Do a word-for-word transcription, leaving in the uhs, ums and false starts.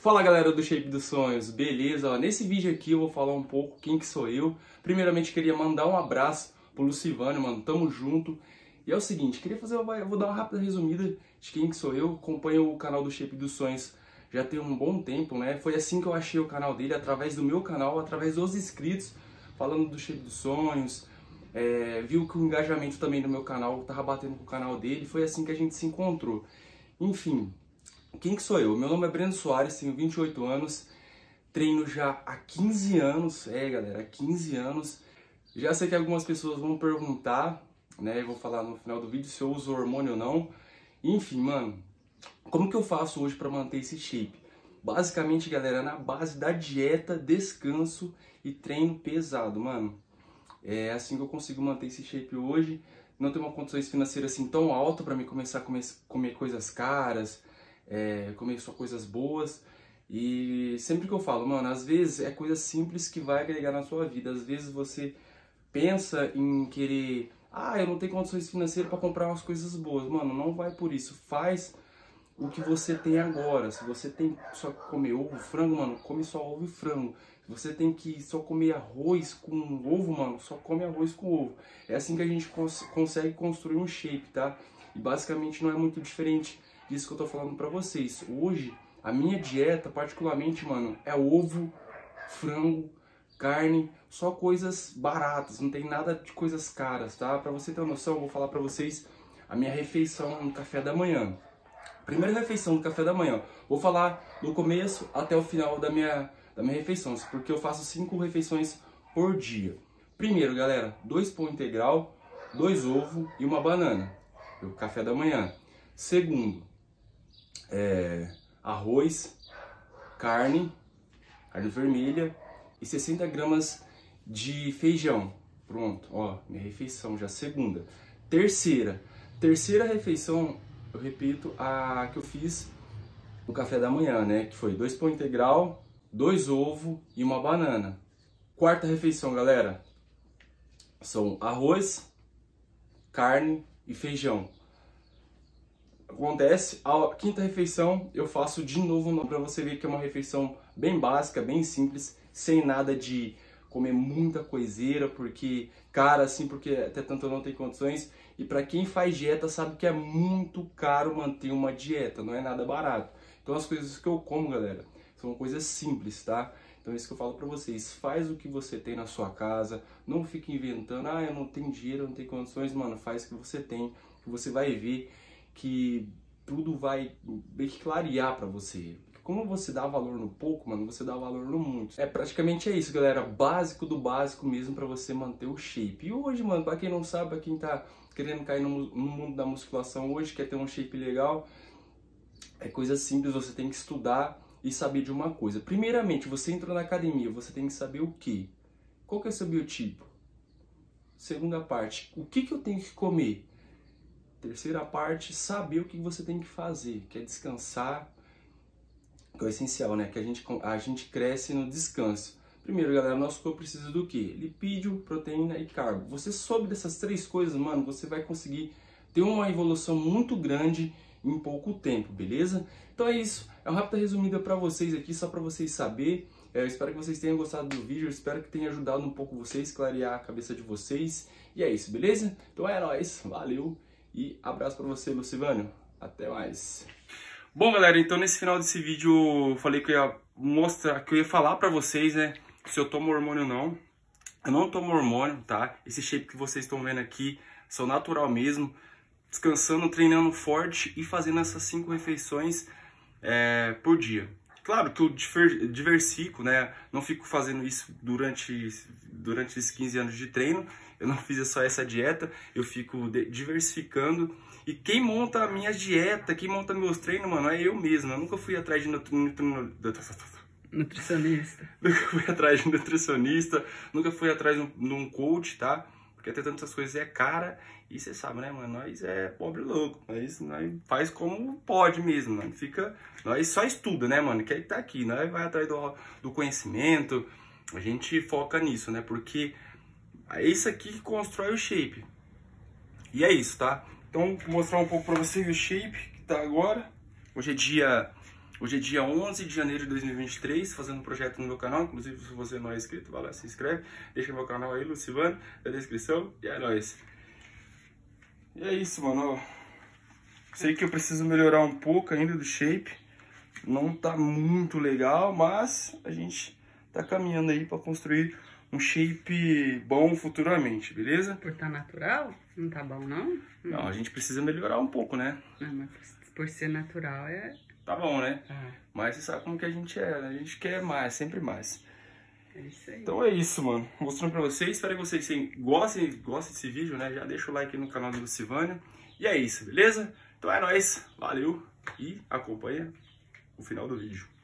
Fala galera do Shape dos Sonhos, beleza? Ó, nesse vídeo aqui eu vou falar um pouco quem que sou eu. Primeiramente queria mandar um abraço pro Lucivânio, mano, tamo junto. E é o seguinte, queria fazer, eu vou dar uma rápida resumida de quem que sou eu. Acompanho o canal do Shape dos Sonhos já tem um bom tempo, né? Foi assim que eu achei o canal dele, através do meu canal, através dos inscritos, falando do Shape dos Sonhos. É, viu que o engajamento também no meu canal tava batendo com o canal dele, foi assim que a gente se encontrou. Enfim, quem que sou eu? Meu nome é Breno Soares, tenho vinte e oito anos, treino já há quinze anos, é galera, há quinze anos. Já sei que algumas pessoas vão perguntar, né, eu vou falar no final do vídeo se eu uso hormônio ou não. Enfim, mano, como que eu faço hoje para manter esse shape? Basicamente, galera, na base da dieta, descanso e treino pesado, mano. É assim que eu consigo manter esse shape hoje. Não tenho uma condições financeiras assim tão alta para mim começar a comer, comer coisas caras, é, comer só coisas boas. E sempre que eu falo, mano, às vezes é coisa simples que vai agregar na sua vida. Às vezes você pensa em querer, ah, eu não tenho condições financeiras para comprar umas coisas boas. Mano, não vai por isso. Faz o que você tem agora. Se você tem só comer ovo, frango, mano, come só ovo e frango. Se você tem que só comer arroz com ovo, mano, só come arroz com ovo. É assim que a gente cons consegue construir um shape, tá? E basicamente não é muito diferente disso que eu tô falando pra vocês. Hoje, a minha dieta, particularmente, mano, é ovo, frango, carne, só coisas baratas, não tem nada de coisas caras, tá? Pra você ter uma noção, eu vou falar pra vocês a minha refeição no café da manhã. Primeira refeição do café da manhã. Vou falar do começo até o final da minha, da minha refeição, porque eu faço cinco refeições por dia. Primeiro, galera, dois pão integral, dois ovos e uma banana. O café da manhã. Segundo, é, arroz, carne, carne vermelha e sessenta gramas de feijão. Pronto, ó, minha refeição já segunda. Terceira, terceira refeição, eu repito, a que eu fiz no café da manhã, né? Que foi dois pão integral, dois ovos e uma banana. Quarta refeição, galera, são arroz, carne e feijão. Acontece, a quinta refeição eu faço de novo para você ver que é uma refeição bem básica, bem simples, sem nada de comer muita coiseira, porque, cara, assim, porque até tanto eu não tenho condições. E para quem faz dieta sabe que é muito caro manter uma dieta, não é nada barato. Então as coisas que eu como, galera, são coisas simples, tá? Então é isso que eu falo para vocês, faz o que você tem na sua casa, não fique inventando, ah, eu não tenho dinheiro, eu não tenho condições, mano, faz o que você tem, que você vai ver que tudo vai bem que clarear para você. Como você dá valor no pouco, mano, você dá valor no muito. É praticamente é isso, galera, básico do básico mesmo para você manter o shape. E hoje, mano, para quem não sabe, para quem tá querendo cair no, no mundo da musculação hoje, quer ter um shape legal, é coisa simples, você tem que estudar e saber de uma coisa. Primeiramente, você entrou na academia, você tem que saber o quê? Qual que é o seu biotipo? Segunda parte, o que que eu tenho que comer? Terceira parte, saber o que você tem que fazer, que é descansar, que é o essencial, né? Que a gente, a gente cresce no descanso. Primeiro, galera, nosso corpo precisa do quê? Lipídio, proteína e carbo. Você soube dessas três coisas, mano, você vai conseguir ter uma evolução muito grande em pouco tempo, beleza? Então é isso, é uma rápida resumida para vocês aqui, só para vocês saberem. Eu espero que vocês tenham gostado do vídeo, eu espero que tenha ajudado um pouco vocês, clarear a cabeça de vocês. E é isso, beleza? Então é nóis, valeu e abraço para você, Lucivânio. Até mais. Bom, galera, então nesse final desse vídeo eu falei que eu ia mostrar, que eu ia falar pra vocês, né, se eu tomo hormônio ou não. Eu não tomo hormônio, tá? Esse shape que vocês estão vendo aqui são natural mesmo, descansando, treinando forte e fazendo essas cinco refeições é, por dia. Claro que eu diversifico, né, não fico fazendo isso durante, durante esses quinze anos de treino, eu não fiz só essa dieta, eu fico diversificando. E quem monta a minha dieta, quem monta meus treinos, mano, é eu mesmo. Eu nunca fui atrás de nutri... nutricionista. Nunca fui atrás de nutricionista, nunca fui atrás de um coach, tá? Porque até tantas coisas é cara e você sabe, né, mano? Nós é pobre louco, nós, nós faz como pode mesmo, mano. Fica, nós só estuda, né, mano? Que tá aqui, nós vai atrás do, do conhecimento, a gente foca nisso, né? Porque é isso aqui que constrói o shape. E é isso, tá? Então, vou mostrar um pouco pra vocês o shape que tá agora. Hoje é dia Hoje é dia onze de janeiro de dois mil e vinte e três, fazendo um projeto no meu canal. Inclusive, se você não é inscrito, vai lá, se inscreve. Deixa meu canal aí, Lucivano, na descrição. E é nóis. E é isso, mano, ó. Sei que eu preciso melhorar um pouco ainda do shape. Não tá muito legal, mas a gente tá caminhando aí pra construir um shape bom futuramente, beleza? Por tá natural? Não tá bom, não? Não, a gente precisa melhorar um pouco, né? Não, mas por ser natural é... Tá bom, né? Ah, Mas você sabe como que a gente é, né? A gente quer mais, sempre mais. é isso aí. Então é isso, mano. Mostrando pra vocês. Espero que vocês gostem, gostem desse vídeo, né? Já deixa o like no canal do Lucivânio. E é isso, beleza? Então é nóis. Valeu. E acompanha o final do vídeo.